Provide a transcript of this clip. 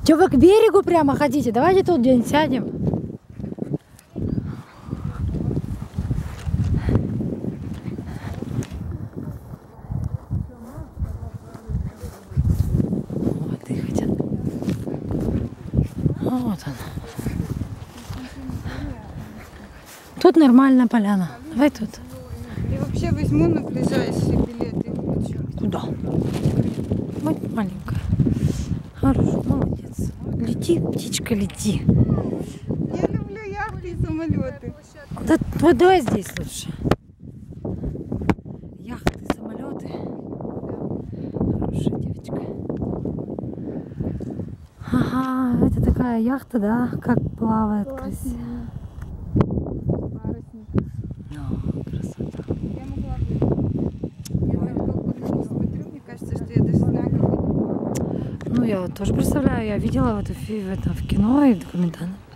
Что вы к берегу прямо хотите? Давайте тут где-нибудь сядем. Вот и хотят. Вот он. Тут нормальная поляна. Давай тут. Я вообще возьму на ближайшие билеты. Куда? Вот маленькая. Хорошо, молодец. Лети, птичка, лети. Я люблю яхты и самолеты. Да, вот давай здесь лучше. Яхты, самолеты. Хорошая девочка. Ага, это такая яхта, да? Как плавает красиво. Ну, красота. Я могла бы. Я так долго не смотрю, мне кажется, что я даже знаю, как это. Ну, я вот тоже представляю, я видела в этом в кино и в документальном.